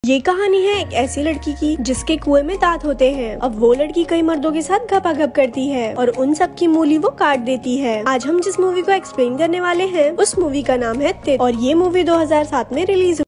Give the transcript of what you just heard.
ये कहानी है एक ऐसी लड़की की जिसके कुएं में दांत होते हैं। अब वो लड़की कई मर्दों के साथ घपाघप करती है और उन सब की मूली वो काट देती है। आज हम जिस मूवी को एक्सप्लेन करने वाले हैं उस मूवी का नाम है तित और ये मूवी 2007 में रिलीज